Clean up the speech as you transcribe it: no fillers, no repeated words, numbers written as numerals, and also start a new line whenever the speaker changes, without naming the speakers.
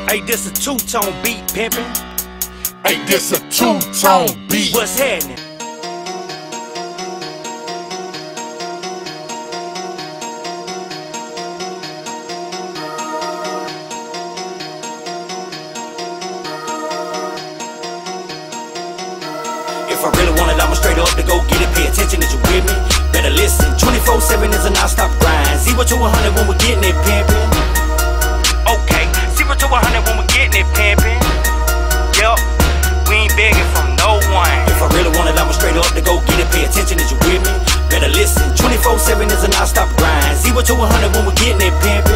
Hey, this a two-tone beat, pimpin'.
Hey, this a two-tone beat.
What's happening? If I really want it, I'ma straight up to go get it. Pay attention, is you with me? Better listen. 24/7 is a non-stop grind. 0 to 100 when we're getting it, pimpin'. Okay, 0 to 100 when we're getting it, pimpin'. Yup, we ain't begging from no one. If I really want it, I'ma straight up to go get it. Pay attention, is you with me? Better listen. 24/7 is a non-stop grind. 0 to 100 when we're getting it, pimpin'.